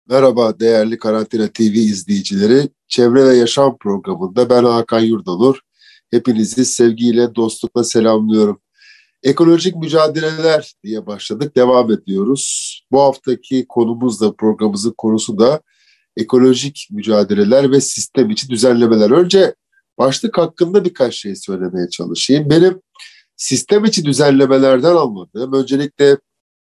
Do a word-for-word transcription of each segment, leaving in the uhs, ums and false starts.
Merhaba değerli Karantina T V izleyicileri. Çevre ve Yaşam programında ben Hakan Yurdanur. Hepinizi sevgiyle, dostlukla selamlıyorum. Ekolojik mücadeleler diye başladık, devam ediyoruz. Bu haftaki konumuz da programımızın konusu da ekolojik mücadeleler ve sistem içi düzenlemeler. Önce başlık hakkında birkaç şey söylemeye çalışayım. Benim sistem içi düzenlemelerden anladığım öncelikle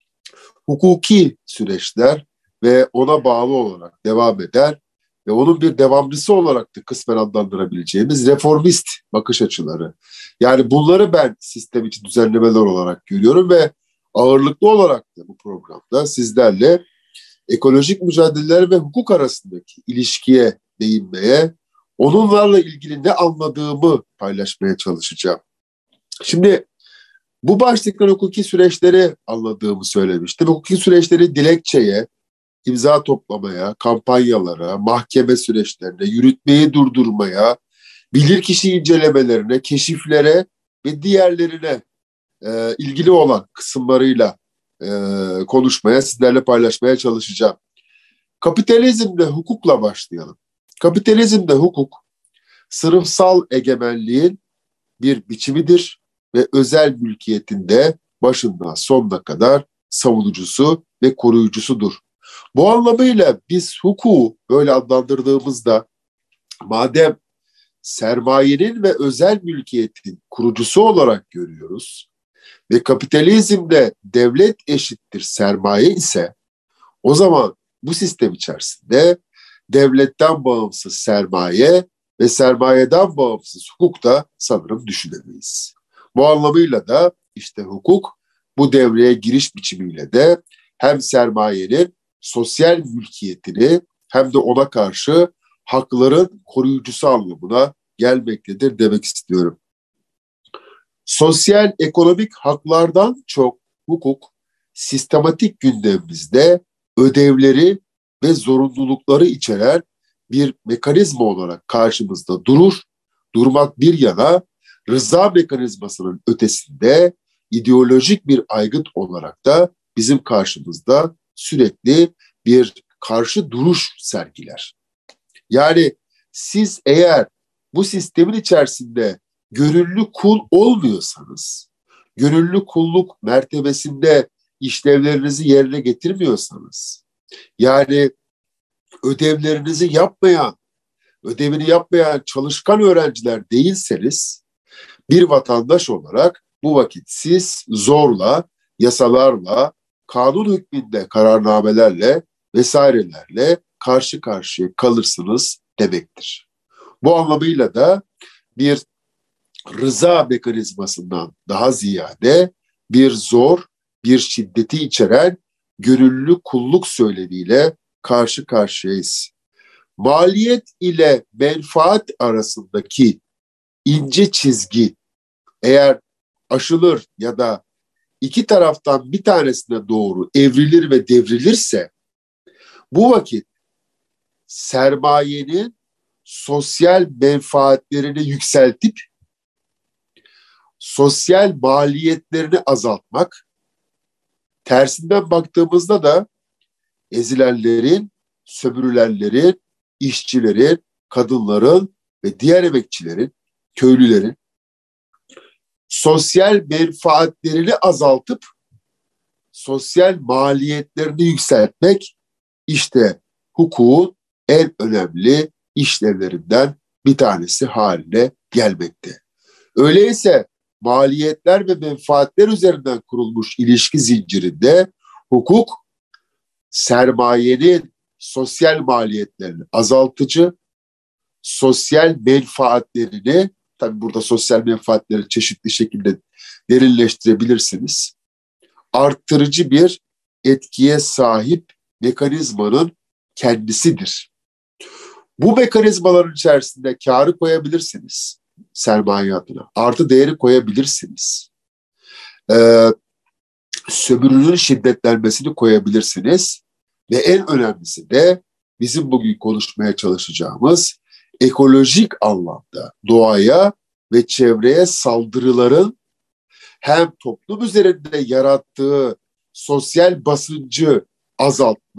hukuki süreçler ve ona bağlı olarak devam eder ve onun bir devamcısı olarak da kısmen adlandırabileceğimiz reformist bakış açıları. Yani bunları ben sistem içi düzenlemeler olarak görüyorum ve ağırlıklı olarak da bu programda sizlerle ekolojik mücadeleler ve hukuk arasındaki ilişkiye değinmeye, onunlarla ilgili ne anladığımı paylaşmaya çalışacağım. Şimdi bu başlıktan hukuki süreçleri anladığımı söylemiştim. Hukuki süreçleri dilekçeye, imza toplamaya, kampanyalara, mahkeme süreçlerine, yürütmeyi durdurmaya, bilirkişi incelemelerine, keşiflere ve diğerlerine e, ilgili olan kısımlarıyla e, konuşmaya, sizlerle paylaşmaya çalışacağım. Kapitalizmde hukukla başlayalım. Kapitalizmde hukuk, sınıfsal egemenliğin bir biçimidir ve özel mülkiyetinde başından sonuna kadar savunucusu ve koruyucusudur. Bu anlamıyla biz hukuku böyle adlandırdığımızda madem sermayenin ve özel mülkiyetin kurucusu olarak görüyoruz ve kapitalizmde devlet eşittir sermaye ise o zaman bu sistem içerisinde devletten bağımsız sermaye ve sermayeden bağımsız hukuk da sanırım düşünemeyiz. Bu anlamıyla da işte hukuk bu devreye giriş biçimiyle de hem sermayenin sosyal mülkiyetini hem de ona karşı hakların koruyucusu anlamına gelmektedir demek istiyorum. Sosyal ekonomik haklardan çok hukuk sistematik gündemimizde ödevleri ve zorunlulukları içeren bir mekanizma olarak karşımızda durur. Durmak bir yana rıza mekanizmasının ötesinde ideolojik bir aygıt olarak da bizim karşımızda sürekli bir karşı duruş sergiler. Yani siz eğer bu sistemin içerisinde gönüllü kul olmuyorsanız, gönüllü kulluk mertebesinde işlevlerinizi yerine getirmiyorsanız, yani ödevlerinizi yapmayan, ödevini yapmayan çalışkan öğrenciler değilseniz, bir vatandaş olarak bu vakit siz zorla, yasalarla, kanun hükmünde kararnamelerle vesairelerle karşı karşıya kalırsınız demektir. Bu anlamıyla da bir rıza mekanizmasından daha ziyade bir zor, bir şiddeti içeren gönüllü kulluk söylemiyle karşı karşıyayız. Maliyet ile menfaat arasındaki ince çizgi eğer aşılır ya da iki taraftan bir tanesine doğru evrilir ve devrilirse bu vakit sermayenin sosyal menfaatlerini yükseltip sosyal maliyetlerini azaltmak, tersinden baktığımızda da ezilenlerin, sömürülenlerin, işçilerin, kadınların ve diğer emekçilerin, köylülerin sosyal menfaatlerini azaltıp sosyal maliyetlerini yükseltmek işte hukukun en önemli işlevlerinden bir tanesi haline gelmekte. Öyleyse maliyetler ve menfaatler üzerinden kurulmuş ilişki zincirinde hukuk sermayenin sosyal maliyetlerini azaltıcı, sosyal menfaatlerini, tabii burada sosyal menfaatleri çeşitli şekilde derinleştirebilirsiniz, arttırıcı bir etkiye sahip mekanizmanın kendisidir. Bu mekanizmaların içerisinde kârı koyabilirsiniz sermaye adına, artı değeri koyabilirsiniz. Ee, sömürünün şiddetlenmesini koyabilirsiniz ve en önemlisi de bizim bugün konuşmaya çalışacağımız ekolojik anlamda doğaya ve çevreye saldırıların hem toplum üzerinde yarattığı sosyal basıncı azaltmak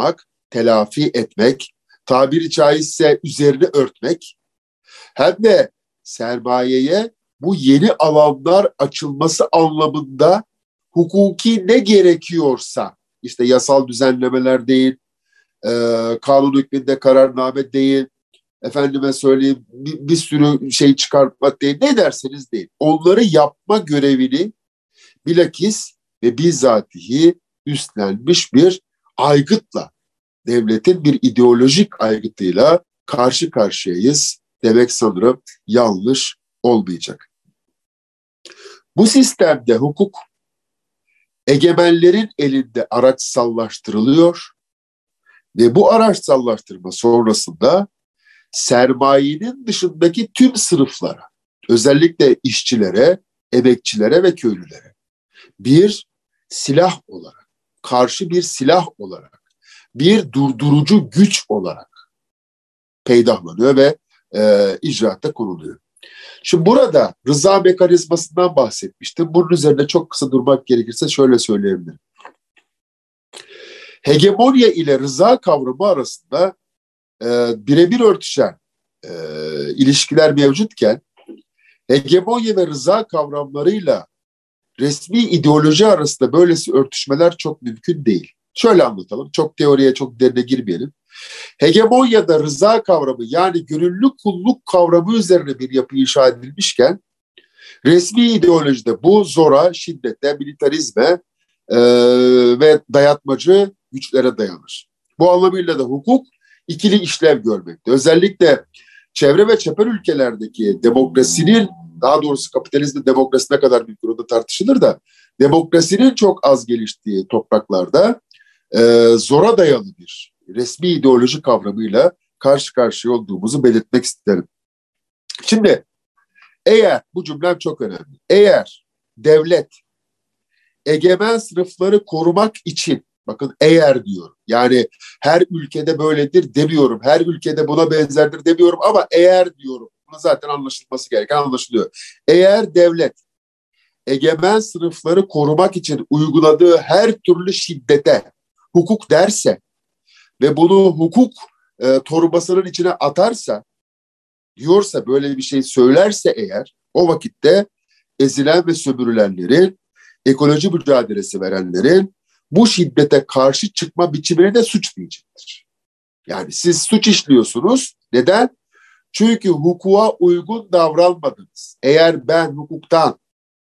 telafi etmek, tabiri caizse üzerini örtmek, hem de sermayeye bu yeni alanlar açılması anlamında hukuki ne gerekiyorsa, işte yasal düzenlemeler değil, e, kanun hükmünde kararname değil, efendime söyleyeyim bir, bir sürü şey çıkartmak değil, ne derseniz deyin. Onları yapma görevini bilakis ve bizzatihi üstlenmiş bir aygıtla, devletin bir ideolojik aygıtıyla karşı karşıyayız demek sanırım yanlış olmayacak. Bu sistemde hukuk egemenlerin elinde araçsallaştırılıyor ve bu araçsallaştırma sonrasında sermayenin dışındaki tüm sınıflara, özellikle işçilere, emekçilere ve köylülere bir silah olarak, karşı bir silah olarak, bir durdurucu güç olarak peydahlanıyor ve e, icraata konuluyor. Şimdi burada rıza mekanizmasından bahsetmiştim. Bunun üzerine çok kısa durmak gerekirse şöyle söyleyebilirim. Hegemonya ile rıza kavramı arasında e, birebir örtüşen e, ilişkiler mevcutken, hegemonya ve rıza kavramlarıyla resmi ideoloji arasında böylesi örtüşmeler çok mümkün değil. Şöyle anlatalım, çok teoriye, çok derine girmeyelim. Hegemonyada rıza kavramı, yani gönüllü kulluk kavramı üzerine bir yapı inşa edilmişken, resmi ideolojide bu zora, şiddete, militarizme e, ve dayatmacı güçlere dayanır. Bu anlamıyla da hukuk ikili işlev görmekte. Özellikle çevre ve çeper ülkelerdeki demokrasinin, daha doğrusu kapitalizmin demokrasi ne kadar büyük orada tartışılır da, demokrasinin çok az geliştiği topraklarda e, zora dayalı bir resmi ideoloji kavramıyla karşı karşıya olduğumuzu belirtmek isterim. Şimdi eğer, bu cümlem çok önemli, eğer devlet egemen sınıfları korumak için, bakın eğer diyorum, yani her ülkede böyledir demiyorum, her ülkede buna benzerdir demiyorum ama eğer diyorum, bunu zaten anlaşılması gereken anlaşılıyor. Eğer devlet egemen sınıfları korumak için uyguladığı her türlü şiddete hukuk derse ve bunu hukuk e, torbasının içine atarsa, diyorsa, böyle bir şey söylerse eğer, o vakitte ezilen ve sömürülenlerin, ekoloji mücadelesi verenlerin bu şiddete karşı çıkma biçimini de suç diyecektir. Yani siz suç işliyorsunuz. Neden? Çünkü hukuka uygun davranmadınız. Eğer ben hukuktan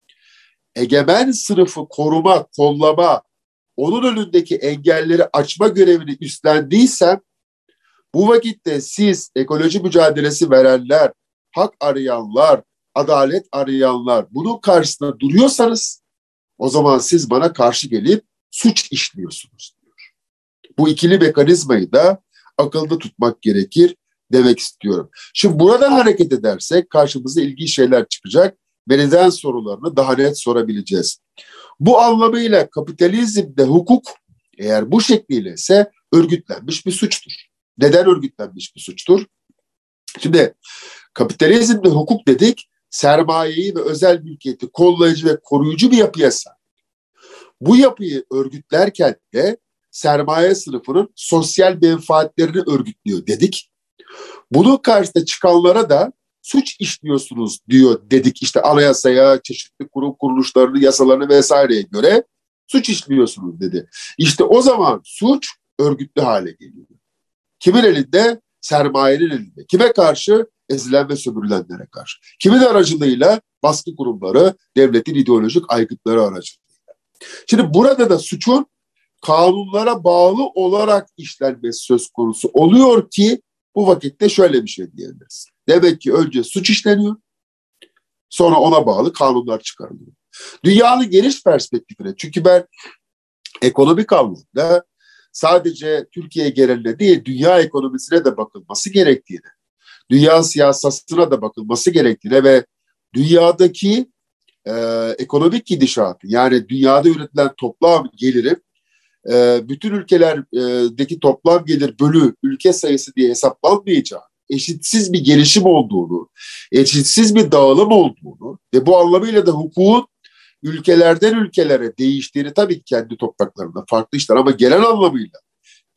egemen sınıfı koruma, kollama, onun önündeki engelleri açma görevini üstlendiysem, bu vakitte siz ekoloji mücadelesi verenler, hak arayanlar, adalet arayanlar bunun karşısında duruyorsanız, o zaman siz bana karşı gelip suç işliyorsunuz diyor. Bu ikili mekanizmayı da akılda tutmak gerekir demek istiyorum. Şimdi buradan hareket edersek karşımıza ilginç şeyler çıkacak ve neden sorularını daha net sorabileceğiz. Bu anlamıyla kapitalizmde hukuk, eğer bu şekliyle ise, örgütlenmiş bir suçtur. Neden örgütlenmiş bir suçtur? Şimdi kapitalizmde hukuk dedik, sermayeyi ve özel mülkiyeti kollayıcı ve koruyucu bir yapıya sahip. Bu yapıyı örgütlerken de sermaye sınıfının sosyal menfaatlerini örgütlüyor dedik. Bunun karşısında çıkanlara da suç işliyorsunuz diyor dedik. İşte anayasaya, çeşitli kurum kuruluşlarını, yasalarını vesaireye göre suç işliyorsunuz dedi. İşte o zaman suç örgütlü hale geliyor. Kimin elinde? Sermayenin elinde. Kime karşı? Ezilen ve sömürülenlere karşı. Kimin aracılığıyla? Baskı kurumları, devletin ideolojik aygıtları aracılığıyla. Şimdi burada da suçun kanunlara bağlı olarak işlenmesi söz konusu oluyor ki, bu vakitte şöyle bir şey diyebiliriz. Demek ki önce suç işleniyor, sonra ona bağlı kanunlar çıkarılıyor. Dünyanın geniş perspektifine, çünkü ben ekonomik anlamda sadece Türkiye geneline değil, dünya ekonomisine de bakılması gerektiğine, dünya siyasetine de bakılması gerektiğine ve dünyadaki e, ekonomik gidişatı, yani dünyada üretilen toplam gelirin e, bütün ülkelerdeki toplam gelir bölü ülke sayısı diye hesaplanmayacağı, eşitsiz bir gelişim olduğunu, eşitsiz bir dağılım olduğunu ve bu anlamıyla da hukukun ülkelerden ülkelere değiştiğini, tabii ki kendi topraklarında farklı işler ama genel anlamıyla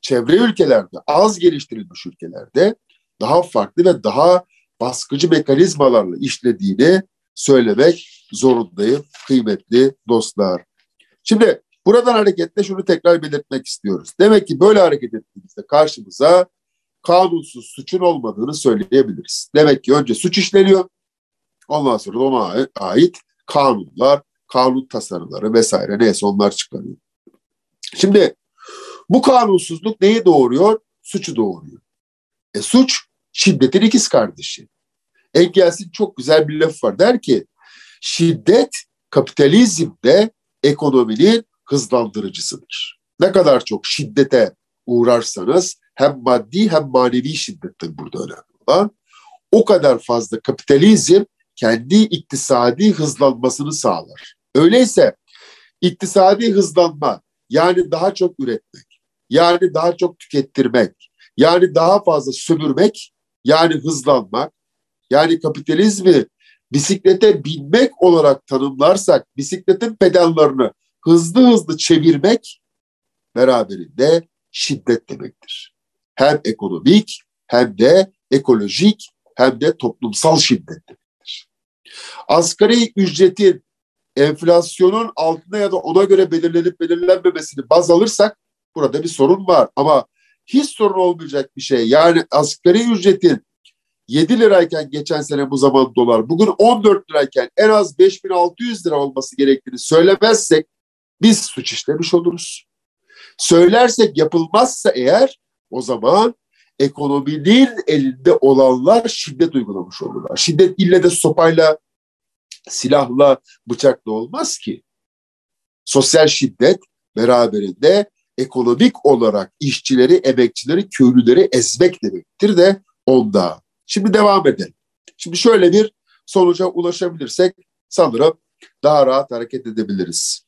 çevre ülkelerde, az geliştirilmiş ülkelerde daha farklı ve daha baskıcı mekanizmalarla işlediğini söylemek zorundayım kıymetli dostlar. Şimdi buradan hareketle şunu tekrar belirtmek istiyoruz. Demek ki böyle hareket ettiğimizde karşımıza kanunsuz suçun olmadığını söyleyebiliriz. Demek ki önce suç işleniyor, ondan sonra ona ait kanunlar, kanun tasarıları vesaire neyse onlar çıkarıyor. Şimdi bu kanunsuzluk neyi doğuruyor? Suçu doğuruyor. E suç şiddetin ikiz kardeşi. Engels'in çok güzel bir lafı var. Der ki şiddet kapitalizmde ekonominin hızlandırıcısıdır. Ne kadar çok şiddete uğrarsanız hem maddi hem manevi şiddetten burada önemli olan o kadar fazla kapitalizm kendi iktisadi hızlanmasını sağlar. Öyleyse iktisadi hızlanma yani daha çok üretmek, yani daha çok tükettirmek, yani daha fazla sömürmek, yani hızlanmak, yani kapitalizmi bisiklete binmek olarak tanımlarsak bisikletin pedallarını hızlı hızlı çevirmek beraberinde şiddet demektir. Hem ekonomik hem de ekolojik hem de toplumsal şiddet demektir. Asgari ücretin enflasyonun altına ya da ona göre belirlenip belirlenmemesini baz alırsak burada bir sorun var. Ama hiç sorun olmayacak bir şey. Yani asgari ücretin yedi lirayken geçen sene bu zaman dolar, bugün on dört lirayken en az beş bin altı yüz lira olması gerektiğini söylemezsek biz suç işlemiş oluruz. Söylersek yapılmazsa eğer o zaman ekonominin elinde olanlar şiddet uygulamış olurlar. Şiddet ille de sopayla, silahla, bıçakla olmaz ki. Sosyal şiddet beraberinde ekonomik olarak işçileri, emekçileri, köylüleri ezmek demektir de onda. Şimdi devam edelim. Şimdi şöyle bir sonuca ulaşabilirsek sanırım daha rahat hareket edebiliriz.